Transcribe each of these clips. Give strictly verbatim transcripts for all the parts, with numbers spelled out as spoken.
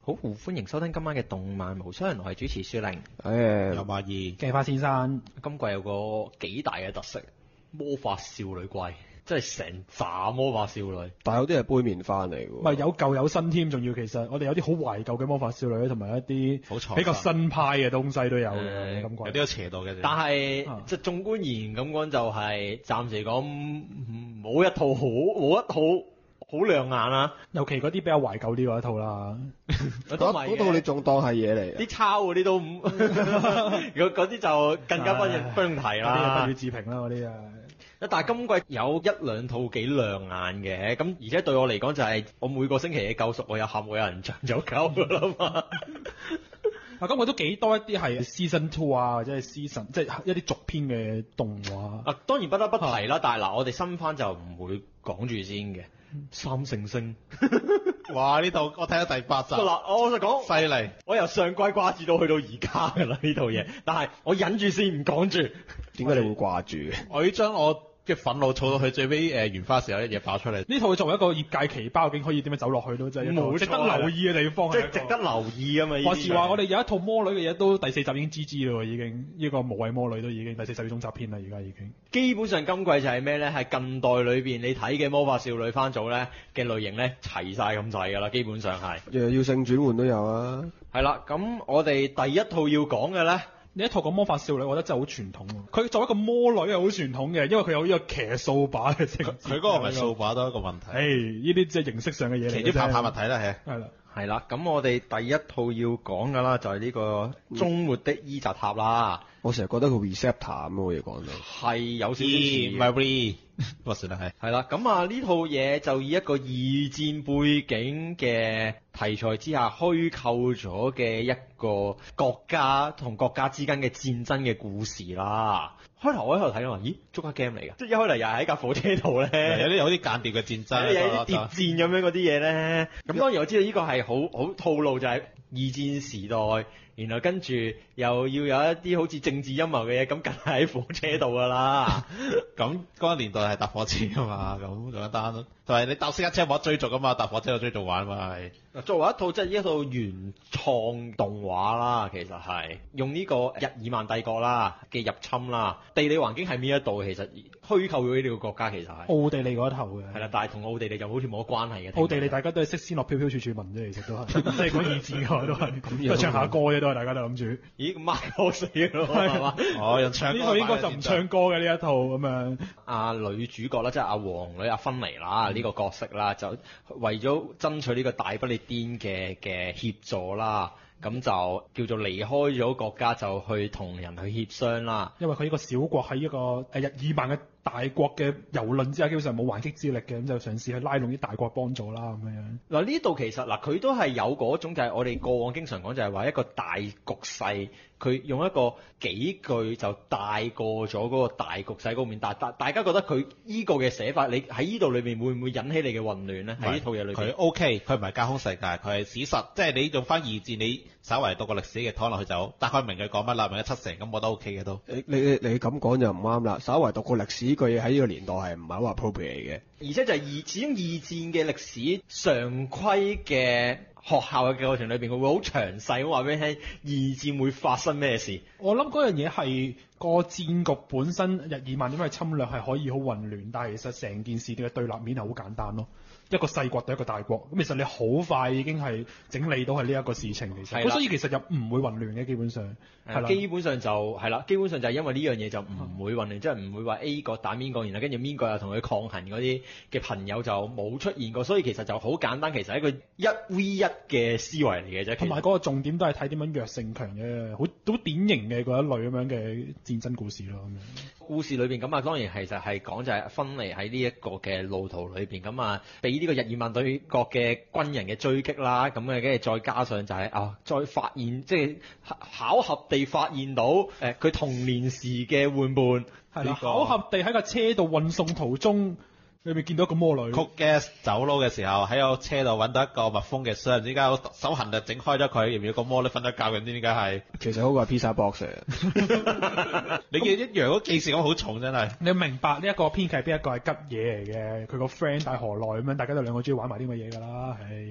好，歡迎收聽今晚嘅動漫無雙，我係主持雪玲。 誒， 有馬二鏡花先生， 今季有個幾大嘅特色，魔法少女季，即係成紮魔法少女。 但係有啲係杯麵翻嚟喎。唔係有舊有新添，仲要其實我哋有啲好懷舊嘅魔法少女，同埋一啲比較新派嘅東西都有嘅。今季有啲有斜度嘅， 但係、啊、即係縱觀而言咁講，就係暫時講冇一套好，冇一套。好亮眼啊！尤其嗰啲比較懷舊啲嗰一套啦，嗰嗰套你仲當係嘢嚟？啲抄嗰啲都唔，嗰嗰啲就更加不容不容提啦。嗰啲不予置評啦，嗰啲啊。但係今季有一兩套幾亮眼嘅，咁而且對我嚟講就係我每個星期嘅救贖，我有喊，我有人唱就夠噶啦嘛。啊，今季都幾多一啲係 season two 啊，或者係 season 即係一啲續篇嘅動畫。啊，當然不得不提啦，啊、但係嗱，我哋新番就唔會講住先嘅。三聖星， 哇！呢度我睇咗第八集。 嗱，我就講犀利， 我由上季掛住到去到而家㗎啦呢套嘢，但係我忍住先唔講住。點解你會掛住嘅？ 我要將我嘅憤怒儲到佢最尾誒完花時候一嘢爆出嚟。 呢套作為一個業界奇葩，究竟可以點樣走落去都真係冇值得留意嘅地方， 即係值得留意啊嘛！ 話時話我哋有一套魔女嘅嘢都第四集已經 G G 啦，已經呢個無畏魔女都已經第四集終集篇啦，而家已經。基本上今季就係咩咧？係近代裏邊你睇嘅魔法少女番組咧嘅類型咧齊晒咁滯㗎啦，基本上係。誒，要性轉換都有啊。係啦，咁我哋第一套要講嘅咧。呢一套個魔法少女，我覺得真係好傳統喎。佢作為一個魔女係好傳統嘅，因為佢有呢個騎掃把嘅性質。 佢嗰個唔係掃把都係一個問題。 誒，呢啲即係形式上嘅嘢嚟嘅。 騎啲拍拍物體啦，係。係啦， 係啦。咁我哋第一套要講㗎啦，就係呢個終末的伊澤塔啦。我成日覺得佢 receptor 咁嘅嘢講到。係有少少似。 唔係 re。不算啦，係。 係啦，咁啊呢套嘢就以一個二戰背景嘅題材之下虛構咗嘅一個國家同國家之間嘅戰爭嘅故事啦。開頭我喺度睇到話，咦，捉下 game 嚟㗎，即係一開嚟又係喺架火車度咧， 有啲有啲間諜嘅戰爭， 有啲諜戰咁樣嗰啲嘢咧。咁當然我知道呢個係好好套路，就係二戰時代。然後跟住又要有一啲好似政治陰謀嘅嘢，咁梗係喺火車度㗎啦。 咁嗰個年代係搭火車㗎嘛，咁簡單咯。同埋你搭私家車冇得追逐㗎嘛，搭火車有追逐玩嘛係。 作為一套即係一套原創動畫啦，其實係用呢個日耳曼帝國啦嘅入侵啦，地理環境係邊一度？其實虛構咗呢個國家其實係奧地利嗰一頭嘅。係啦，但係同奧地利就好似冇乜關係嘅。奧地利大家都係識先落飄飄處處聞啫，其實都係即係講二戰嘅話都係，都唱下歌啫，都係大家都諗住。咦，咁孖歌死咯，係嘛？ 哦，人唱呢套應該就唔唱歌嘅呢一套咁樣。阿女主角啦，即係阿皇女阿芬妮啦，呢個角色啦，就為咗爭取呢個大不列顛嘅嘅協助啦，咁就叫做離開咗國家，就去同人去協商啦。因為佢呢個小國喺一個誒日耳曼嘅大國嘅蹂躪之下，基本上冇還擊之力嘅，咁就嘗試去拉攏啲大國幫助啦咁樣。嗱呢度其實嗱佢都係有嗰種就係我哋過往經常講就係話一個大局勢，佢用一個幾句就帶過咗嗰個大局勢嗰面，但大大家覺得佢依個嘅寫法，你喺呢度裏面會唔會引起你嘅混亂咧？喺呢套嘢裏邊， 佢 OK，佢唔係架空世界，佢係史實，即係你用翻二戰，你稍為讀過歷史嘅，睇落去就大概明佢講乜啦，明咗七成咁，我都 OK 嘅都。 你你你咁講就唔啱啦，稍為讀過歷史呢句嘢喺呢個年代係唔係好 appropriate 嘅， 而且就係二始終二戰嘅歷史常規嘅學校嘅過程裏邊，佢會好詳細咁話俾你聽二戰會發生咩事。我諗嗰樣嘢係個戰局本身，日耳曼點解侵略係可以好混亂，但係其實成件事嘅對立面係好簡單咯。一個細國對一個大國，咁其實你好快已經係整理到係呢一個事情，其實，咁所以其實就唔會混亂嘅，基本上係啦，基本上就係啦，基本上就係因為呢樣嘢就唔會混亂，即係唔會話 A 國打邊個，然後跟住邊個又同佢抗衡嗰啲嘅朋友就冇出現過，所以其實就好簡單，其實係一個一 V 一嘅思維嚟嘅啫。同埋嗰個重點都係睇點樣弱勝強嘅，好好典型嘅嗰一類咁樣嘅戰爭故事咯。咁樣故事裏邊咁啊，當然係就係講就係芬妮喺呢一個嘅路途裏邊咁啊，俾呢個日耳曼帝國嘅軍人嘅追擊啦，咁嘅跟住再加上就係、是、啊，再發現即係巧合地發現到誒佢、呃、童年時嘅玩伴係啦，巧合地喺個車度運送途中。你咪見到一個魔女曲 gas 走佬嘅時候喺個車度揾到一個密封嘅箱，點解手痕就整開咗佢？要唔要個魔女瞓得覺？唔知點解係？ 其實嗰個係 pizza box 你嘅一樣嗰記事咁好重真係。 你要明白呢一個編劇邊一個係吉嘢嚟嘅，佢個 friend 大河內咁樣，大家都兩個中意玩埋啲咁嘅嘢㗎啦，係。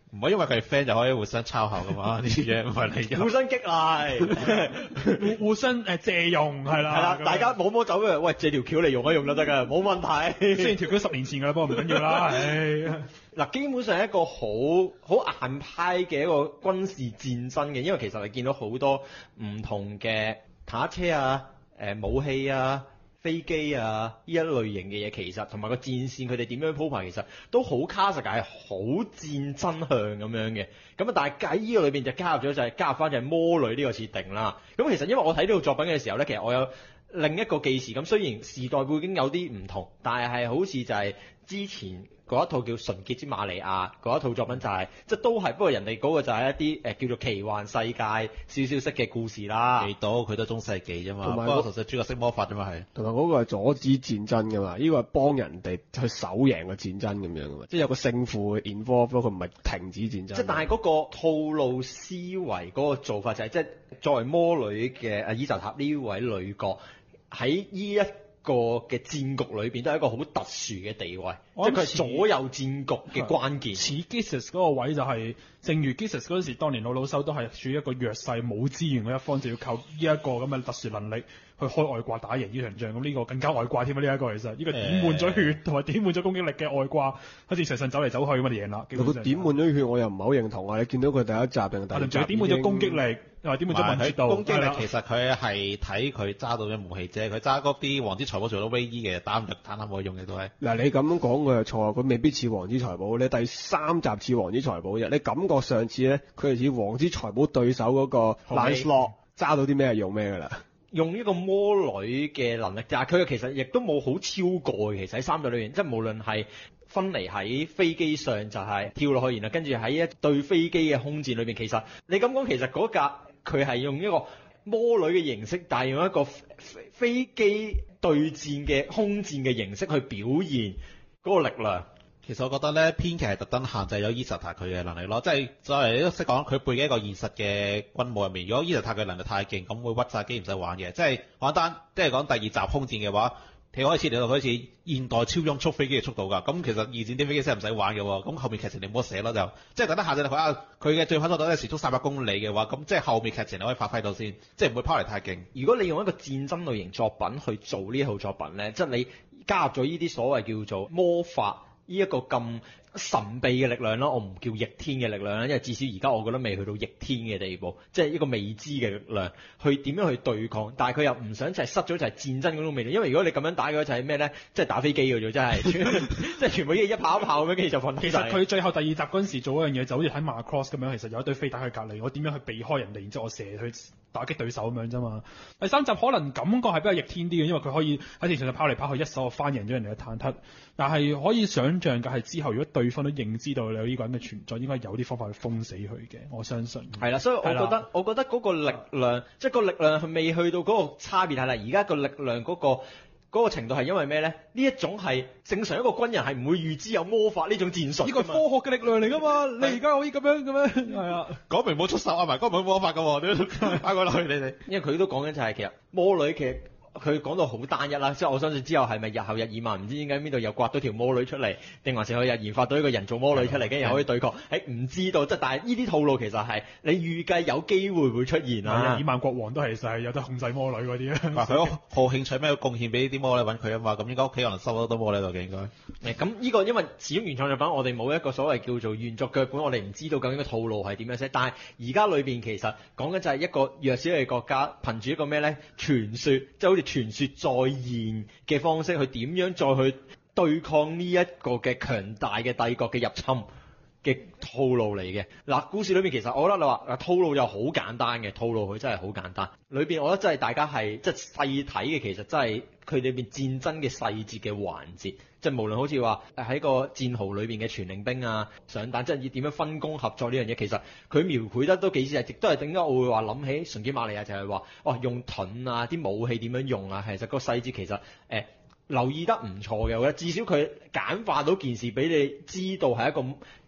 唔係因為佢係 friend 就可以互相抄效噶嘛？呢啲嘢唔係理由。 互相激勵， 互互相誒借用係啦。 係啦，大家摸摸走嘅，喂，借條橋嚟用一用都得㗎，冇問題。 雖然條橋十年前㗎啦，不過唔緊要啦。唉， 嗱，基本上一個好好硬派嘅一個軍事戰爭嘅，因為其實你見到好多唔同嘅坦克車啊、誒武器啊、飛機啊呢一類型嘅嘢，其實同埋個戰線佢哋點樣鋪排，其實都好卡實嘅，係好戰爭向咁樣嘅。咁啊，但係喺呢個裏邊就加入咗就係加入翻就係魔女呢個設定啦。咁其實因為我睇呢套作品嘅時候咧，其實我有另一個記事，咁雖然時代背景有啲唔同，但係係好似就係之前嗰一套叫《純潔之瑪利亞》嗰一套作品就係、是，即係都係，不過人哋嗰個就係一啲誒、呃、叫做奇幻世界少少式嘅故事啦。 幾多佢都中世紀啫嘛， 同埋不過同時主角識魔法啫嘛係。 同埋嗰個係阻止戰爭㗎嘛，呢、這個係幫人哋去守贏個戰爭咁樣㗎嘛，即係有個勝負 involve 咯，佢唔係停止戰爭。 即係但係嗰個套路思維嗰個做法就係、是，即係作為魔女嘅阿伊莎塔呢位女角喺呢一個嘅戰局裏邊都係一個好特殊嘅地位，即係佢係左右戰局嘅關鍵。 似 Githis 嗰個位就係、是，正如 Githis 嗰陣時，當年老老修都係處於一個弱勢冇資源嘅一方，就要靠呢一個咁嘅特殊能力去開外掛打贏呢場仗。咁呢個更加外掛添啊！呢、這、一個其實呢、這個點滿咗血同埋點滿咗攻擊力嘅外掛，好似場上走嚟走去咁就贏啦。 佢點滿咗血我又唔係好認同啊！你見到佢第一集定第二集仲點滿咗攻擊力，又話點滿咗敏捷度。 攻擊力其實佢係睇佢揸到嘅武器啫，佢揸嗰啲王之財寶做到威衣嘅打唔入坦克冇用嘅都係。 嗱，你咁樣講佢係錯，佢未必似王之財寶。你第三集似王之財寶啫，你感覺上次咧佢係似王之財寶對手嗰個蘭斯洛揸到啲咩用咩㗎啦？ 用呢個魔女嘅能力，但係佢其實亦都冇好超過嘅。其實喺三集裏面，即係無論係分離喺飛機上就係跳落去，然後跟住喺一對飛機嘅空戰裏邊，其實你咁講，其實嗰架佢係用一個魔女嘅形式，但係用一個飛機對戰嘅空戰嘅形式去表現嗰個力量。 其實我覺得咧，編劇係特登限制咗伊莎塔佢嘅能力咯，即係作為你都識講，佢背嘅一個現實嘅軍務入面，如果伊莎塔嘅能力太勁，咁會屈曬機唔使玩嘅。即係簡單，即係講第二集空戰嘅話，你可以設定到好似現代超音速飛機嘅速度㗎。咁其實二戰啲飛機真係唔使玩嘅喎。咁後面劇情你唔好寫咯，就即係特登限制佢啊。佢嘅最快速度咧時速三百公里嘅話，咁即係後面劇情你可以發揮到先，即係唔會拋嚟太勁。 如果你用一個戰爭類型作品去做呢一套作品咧，即係你加入咗呢啲所謂叫做魔法。呢一個咁神秘嘅力量啦，我唔叫逆天嘅力量啦，因為至少而家我覺得未去到逆天嘅地步，即係一個未知嘅力量，去點樣去對抗？但係佢又唔想就係失咗就係戰爭嗰種味道，因為如果你咁樣打嘅話就係咩咧？即係打飛機嘅啫，真係，即係全部嘢一炮一炮咁樣，跟住就瞓。 其實佢最後第二集嗰陣時做嗰樣嘢就好似喺 Macross 咁樣，其實有一堆飛彈喺隔離，我點樣去避開人哋，然之後我射去打擊對手咁樣啫嘛。第三集可能感覺係比較逆天啲嘅，因為佢可以喺地上就跑嚟跑去，一手就翻贏咗人哋嘅坦克。但係可以想像嘅係之後，如果對方都認知道你有呢個人嘅存在，應該有啲方法去封死佢嘅。我相信係啦，所以我覺得我覺得嗰個力量，即係個力量係未去到嗰個差別係啦。而家個力量嗰個嗰個程度係因為咩咧？呢一種係正常一個軍人係唔會預知有魔法呢種戰術。 呢個科學嘅力量嚟㗎嘛？你而家可以咁樣咁樣係啊？ 講明冇出手啊，埋講明冇魔法㗎喎，你擺過落去你哋。 因為佢都講緊就係其實魔女其實。佢講到好單一啦，即係我相信之後係咪日後日耳曼唔知點解邊度又刮到條魔女出嚟，定還是佢又研發到一個人造魔女出嚟，跟住又可以對抗？誒唔知道，即係但係呢啲套路其實係你預計有機會會出現啊！ 日耳曼國王都係就係有得控制魔女嗰啲啊！ 嗱，佢好興趣咩？貢獻俾啲魔女揾佢啊嘛，咁應該屋企可能收得多魔女度嘅應該。 誒咁呢個因為始終原創作品，我哋冇一個所謂叫做原作腳本，我哋唔知道究竟個套路係點樣寫。但係而家裏邊其實講緊就係一個弱小嘅國家，憑住一個咩咧傳說，即係好似傳說再現嘅方式去點樣再去對抗呢一個嘅強大嘅帝國嘅入侵嘅套路嚟嘅。嗱，故事裏面其實我覺得你話套路又好簡單嘅，套路佢真係好簡單。裏邊我覺得真係大家係即係細睇嘅，其實真係佢裏邊戰爭嘅細節嘅環節，即係無論好似話喺個戰壕裏邊嘅傳令兵啊、上彈，即係要點樣分工合作呢樣嘢，其實佢描繪得都幾似，亦都係點解我會話諗起純潔瑪利亞就係話，哦用盾啊、啲武器點樣用啊，其實個細節其實誒、呃、留意得唔錯嘅，我覺得至少佢簡化到件事俾你知道係一個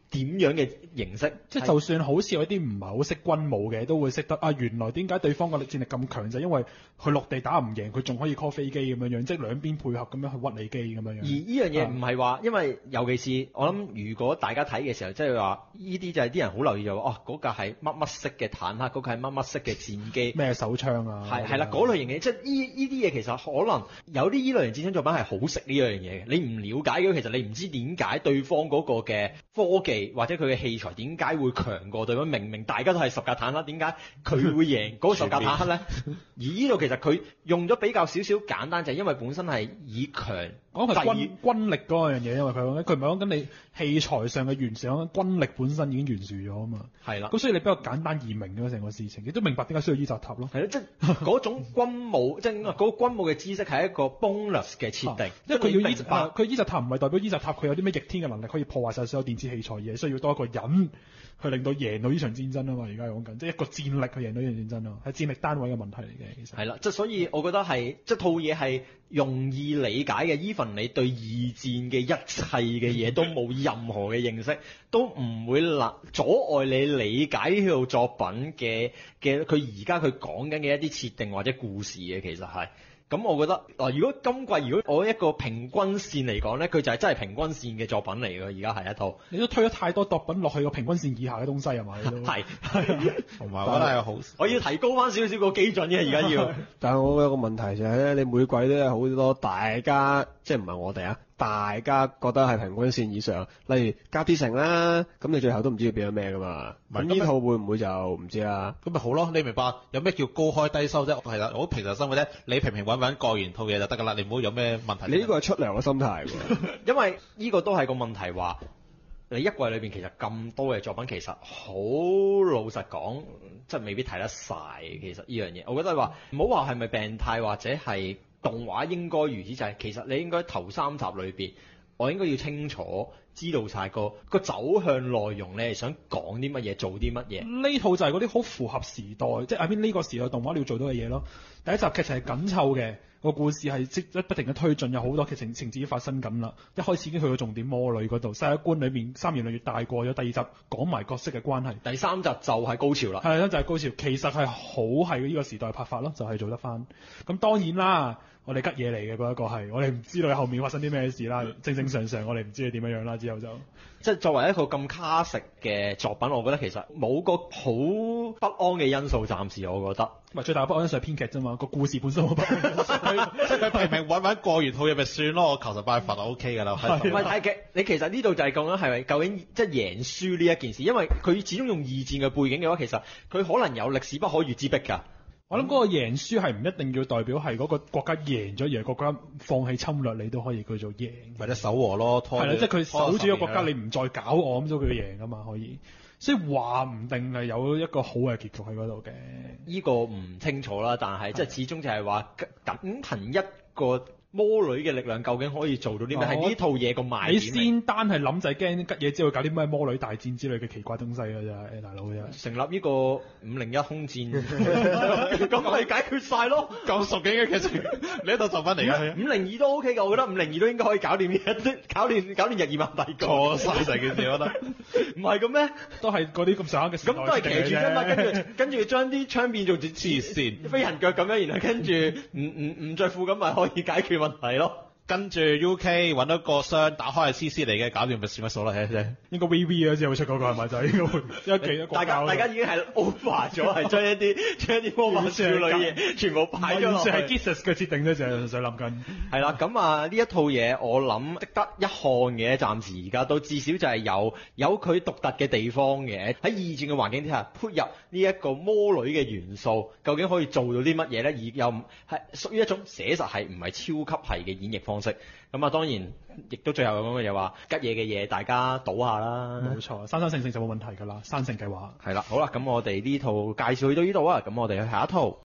點樣嘅形式。 即係就算好似有啲唔係好識軍武嘅，都會識得啊，原來點解對方個力戰力咁強，就係因為佢陸地打唔贏，佢仲可以 call 飛機咁樣樣，即係兩邊配合咁樣去屈你機咁樣樣。 而呢樣嘢唔係話，因為尤其是我諗，如果大家睇嘅時候，即係話呢啲就係啲人好留意就話，哦嗰架係乜乜式嘅坦克，嗰架係乜乜式嘅戰機， 咩手槍啊， 係係啦嗰類型嘅，即係呢呢啲嘢其實可能有啲呢類型戰爭作品係好食呢樣嘢嘅。你唔了解嘅，其實你唔知點解對方嗰個嘅科技或者佢嘅器材點解會強過對方。明明大家都係十架坦克，點解佢會贏嗰十架坦克咧？而呢度其實佢用咗比較少少簡單，就係因為本身係以強講係軍軍力嗰樣嘢，因為佢講緊佢唔係講緊你器材上嘅完善，講緊軍力本身已經完善咗啊嘛。係啦，咁所以你比較簡單易明咗成個事情，亦都明白點解需要伊澤塔咯。 係咯，即係嗰種軍武，即係嗰個軍武嘅知識係一個 bonus 嘅設定， 因為佢要伊澤佢伊澤塔唔係代表伊澤塔佢有啲咩逆天嘅能力可以破壞晒所有電子器材嘢，需要多一個人去令到贏到呢場戰爭啊嘛。而家講緊即係一個戰力去贏到呢場戰爭啊，係戰力單位嘅問題嚟嘅。其實係啦，即係所以我覺得係即係套嘢係容易理解嘅。even 你對二戰嘅一切嘅嘢都冇任何嘅認識，都唔會攔阻礙你理解呢套作品嘅嘅佢而家佢講緊嘅一啲設定或者故事嘅。其實係咁，我覺得嗱，如果今季如果我一個平均線嚟講咧，佢就係真係平均線嘅作品嚟嘅。而家係一套， 你都推咗太多作品落去個平均線以下嘅東西係咪？ 係， 同埋我覺得係好， 我要提高翻少少個基準嘅而家要。 但係我有個問題就係咧，你每季都有好多大家，即係唔係我哋啊，大家覺得係平均線以上，例如甲鐵城啦，咁你最後都唔知佢變咗咩噶嘛？咁呢套會唔會就唔知啦？ 咁咪好咯，你明白有咩叫高開低收啫？係啦，我平常生活咧，你平平穩穩過完套嘢就得㗎啦，你唔好有咩問題。 你呢個係出糧嘅心態喎。 因為呢個都係個問題話，你一季裏邊其實咁多嘅作品，其實好老實講，即係未必睇得晒。其實呢樣嘢，我覺得話唔好話係咪病態或者係動畫應該如此，就係、是、其實你應該頭三集裏邊，我應該要清楚知道晒個個走向內容，你係想講啲乜嘢，做啲乜嘢。 呢套就係嗰啲好符合時代，即係喺邊呢個時代動畫你要做到嘅嘢咯。第一集劇情係緊湊嘅，個故事係即不停嘅推進，有好多劇情情節發生緊啦。一開始已經去到重點魔女嗰度，世界觀裏面三元類越大過咗。第二集講埋角色嘅關係， 第三集就係高潮啦。 係啦，就係高潮，其實係好係呢個時代拍法咯，就係做得翻。咁當然啦。我哋吉嘢嚟嘅嗰一個係，我哋唔知道後面發生啲咩事啦。正正常常我哋唔知佢點樣樣啦。之後就即係作為一個咁卡食嘅作品，我覺得其實冇個好不安嘅因素。暫時我覺得， 唔係最大嘅不安因素係編劇啫嘛。個故事本身好不安， 即係佢平平穩穩過完套嘢咪算咯。我求神拜佛就 O K 㗎啦。 唔係太極，你其實呢度就係講緊係咪究竟即係贏輸呢一件事？因為佢始終用二戰嘅背景嘅話，其實佢可能有歷史不可逾之壁㗎。 我諗嗰個贏輸係唔一定要代表係嗰個國家贏咗，而係國家放棄侵略，你都可以叫做贏， 或者守和咯。係啦，即係佢守住個國家，你唔再搞我，咁都叫佢贏㗎嘛，可以。所以話唔定係有一個好嘅結局喺嗰度嘅。 呢個唔清楚啦，但係即係始終就係話僅憑一個魔女嘅力量究竟可以做到啲咩？係呢套嘢個賣點。 你先單係諗就係驚吉嘢之後搞啲咩魔女大戰之類嘅奇怪東西㗎咋，誒大佬啫。 成立呢個五零一空戰，咁咪解決晒咯。 咁熟嘅劇情，你喺度就翻嚟㗎。 五零二都 OK 㗎，我覺得五零二都應該可以搞掂一搞掂搞掂日耳曼帝國。 錯晒成件事，我覺得。 唔係咁咩？ 都係嗰啲咁上下嘅時代。 咁都係騎住啫嘛，跟住跟住將啲槍變做隻黐線飛人腳咁樣，然後跟住唔唔唔着褲咁咪可以解決問題咯。 跟住 U K 揾到個箱，打開係 C C 嚟嘅，搞掂咪算乜數啦，係啫。 應該 V V 啊，之後出嗰個係咪就應該會一幾大家大家已經係 over 咗，係將一啲將一啲魔法少女嘢全部擺咗落去。 係 Githas 嘅設定啫，就係想諗緊。 係啦，咁啊呢一套嘢我諗值得一看嘅，暫時而家都至少就係有有佢獨特嘅地方嘅。喺二戰嘅環境之下，put 入呢一個魔女嘅元素，究竟可以做到啲乜嘢咧？而又係屬於一種寫實係唔係超級係嘅演繹方式。咁啊，當然亦都最後咁嘅嘢話吉嘢嘅嘢，大家賭下啦。 冇錯，生生性性就冇問題㗎啦，生性計劃。 係啦，好啦，咁我哋呢套介紹去到呢度啊，咁我哋去下一套。